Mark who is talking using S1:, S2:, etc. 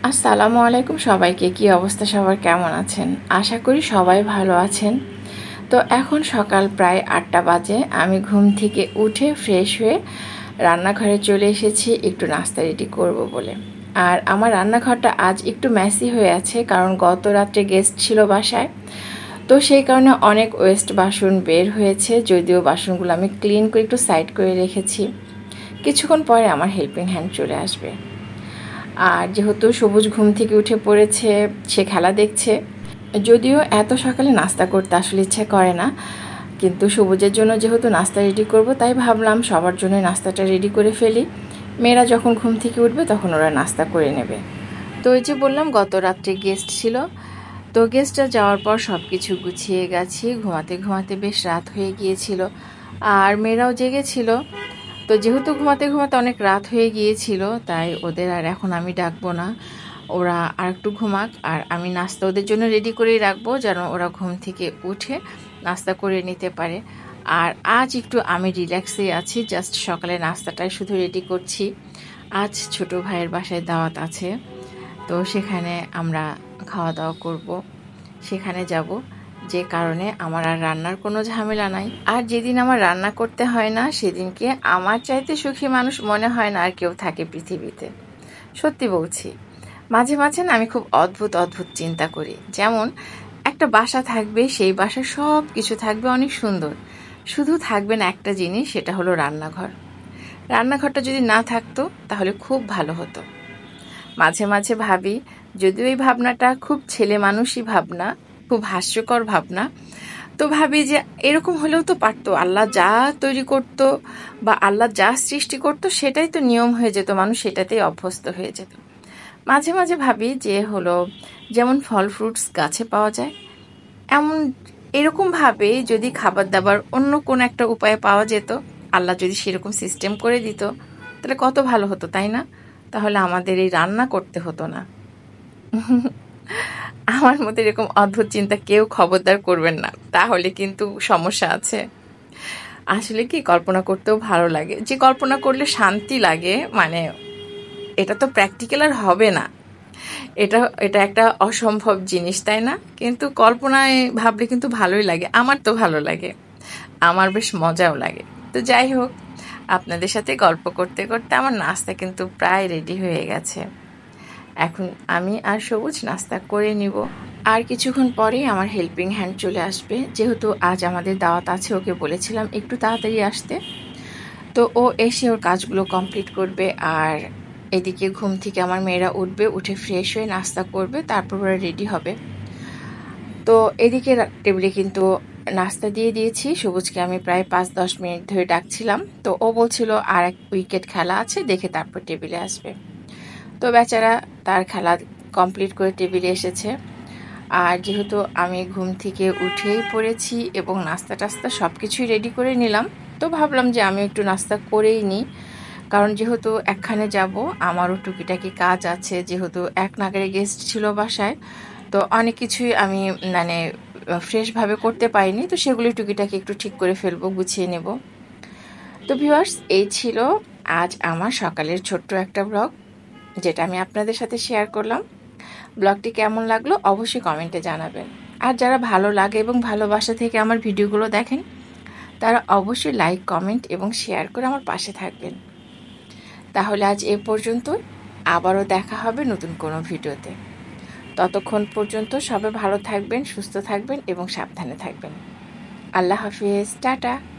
S1: আসসালামু আলাইকুম সবাইকে। কি অবস্থা সবার, কেমন আছেন? আশা করি সবাই ভালো আছেন। তো এখন সকাল প্রায় 8টা বাজে। আমি ঘুম থেকে উঠে ফ্রেশ হয়ে রান্নাঘরে চলে এসেছি একটু নাস্তা রেডি করব বলে। আর আমার রান্নাঘরটা আজ একটু মেসি হয়ে আছে, কারণ গত রাত্রে গেস্ট ছিল বাসায়। তো সেই কারণে অনেক ওয়েস্ট বাসন বের হয়েছে, যদিও বাসনগুলো আমি ক্লিন করে একটু সাইড করে রেখেছি। কিছুক্ষণ পরে আমার হেল্পিং হ্যান্ড চলে আসবে। আর যেহেতু সবুজ ঘুম থেকে উঠে পড়েছে, সে খেলা দেখছে। যদিও এত সকালে নাস্তা করতে আসলে ইচ্ছে করে না, কিন্তু সবুজের জন্য যেহেতু নাস্তা রেডি করব, তাই ভাবলাম সবার জন্য নাস্তাটা রেডি করে ফেলি। মেয়েরা যখন ঘুম থেকে উঠবে তখন ওরা নাস্তা করে নেবে। তো এই যে বললাম গত রাত্রে গেস্ট ছিল, তো গেস্টটা যাওয়ার পর সব কিছু গুছিয়ে গেছি। ঘুমাতে ঘুমাতে বেশ রাত হয়ে গিয়েছিল, আর মেয়েরাও জেগেছিল। তো যেহেতু ঘুমাতে ঘুমাতে অনেক রাত হয়ে গিয়েছিল, তাই ওদের আর এখন আমি ডাকবো না। ওরা আর একটু ঘুমাক, আর আমি নাস্তা ওদের জন্য রেডি করেই রাখবো, যেন ওরা ঘুম থেকে উঠে নাস্তা করে নিতে পারে। আর আজ একটু আমি রিল্যাক্সে আছি, জাস্ট সকালে নাস্তাটাই শুধু রেডি করছি। আজ ছোট ভাইয়ের বাসায় দাওয়াত আছে, তো সেখানে আমরা খাওয়া দাওয়া করব, সেখানে যাব। যে কারণে আমার আর রান্নার কোনো ঝামেলা নাই। আর যেদিন আমার রান্না করতে হয় না, সেদিনকে আমার চাইতে সুখী মানুষ মনে হয় না আর কেউ থাকে পৃথিবীতে। সত্যি বলছি। মাঝে মাঝে না আমি খুব অদ্ভুত অদ্ভুত চিন্তা করি। যেমন একটা বাসা থাকবে, সেই বাসার সব কিছু থাকবে অনেক সুন্দর, শুধু থাকবে না একটা জিনিস, সেটা হলো রান্নাঘর। রান্নাঘরটা যদি না থাকতো তাহলে খুব ভালো হতো। মাঝে মাঝে ভাবি, যদিও এই ভাবনাটা খুব ছেলে মানুষই ভাবনা, খুব হাস্যকর ভাবনা, তো ভাবি যে এরকম হলেও তো পারতো। আল্লাহ যা তৈরি করত বা আল্লাহ যা সৃষ্টি করত, সেটাই তো নিয়ম হয়ে যেত, মানুষ সেটাতেই অভ্যস্ত হয়ে যেত। মাঝে মাঝে ভাবি যে হলো, যেমন ফল ফ্রুটস গাছে পাওয়া যায়, এমন এরকমভাবে যদি খাবার দাবার অন্য কোন একটা উপায়ে পাওয়া যেত, আল্লাহ যদি সেরকম সিস্টেম করে দিত, তাহলে কত ভালো হতো, তাই না? তাহলে আমাদের এই রান্না করতে হতো না। আমার মতো এরকম অদ্ভুত চিন্তা কেউ খবরদার করবেন না, তাহলে কিন্তু সমস্যা আছে। আসলে কি, কল্পনা করতেও ভালো লাগে, যে কল্পনা করলে শান্তি লাগে, মানে এটা তো প্র্যাকটিক্যাল আর হবে না। এটা এটা একটা অসম্ভব জিনিস, তাই না? কিন্তু কল্পনায় ভাবলে কিন্তু ভালোই লাগে, আমার তো ভালো লাগে, আমার বেশ মজাও লাগে। তো যাই হোক, আপনাদের সাথে গল্প করতে করতে আমার নাস্তা কিন্তু প্রায় রেডি হয়ে গেছে। এখন আমি আর সবুজ নাস্তা করে নিব। আর কিছুক্ষণ পরেই আমার হেল্পিং হ্যান্ড চলে আসবে, যেহেতু আজ আমাদের দাওয়াত আছে। ওকে বলেছিলাম একটু তাড়াতাড়ি আসতে, তো ও এসে ওর কাজগুলো কমপ্লিট করবে। আর এদিকে ঘুম থেকে আমার মেয়েরা উঠবে, উঠে ফ্রেশ হয়ে নাস্তা করবে, তারপর ওরা রেডি হবে। তো এদিকে টেবিলে কিন্তু নাস্তা দিয়ে দিয়েছি। সবুজকে আমি প্রায় 5-10 মিনিট ধরে ডাকছিলাম, তো ও বলছিল আর এক উইকেট খেলা আছে, দেখে তারপর টেবিলে আসবে। তো বেচারা তার খেলা কমপ্লিট করে টেবিলে এসেছে। আর যেহেতু আমি ঘুম থেকে উঠেই পড়েছি এবং নাস্তা টাস্তা সব কিছুই রেডি করে নিলাম, তো ভাবলাম যে আমি একটু নাস্তা করেই নিই। কারণ যেহেতু একখানে যাব, আমারও টুকিটাকি কাজ আছে, যেহেতু এক নাগারে গেস্ট ছিল বাসায়, তো অনেক কিছুই আমি মানে ফ্রেশভাবে করতে পারিনি, তো সেগুলি টুকিটাকি একটু ঠিক করে ফেলবো, গুছিয়ে নেব। তো ভিউয়ার্স, এই ছিল আজ আমার সকালের ছোট্ট একটা ব্লগ, যেটা আমি আপনাদের সাথে শেয়ার করলাম। ব্লগটি কেমন লাগলো অবশ্যই কমেন্টে জানাবেন। আর যারা ভালো লাগে এবং ভালোবাসা থেকে আমার ভিডিওগুলো দেখেন, তারা অবশ্যই লাইক, কমেন্ট এবং শেয়ার করে আমার পাশে থাকবেন। তাহলে আজ এ পর্যন্ত, আবারও দেখা হবে নতুন কোনো ভিডিওতে। ততক্ষণ পর্যন্ত সবাই ভালো থাকবেন, সুস্থ থাকবেন এবং সাবধানে থাকবেন। আল্লাহ হাফিজ, টাটা।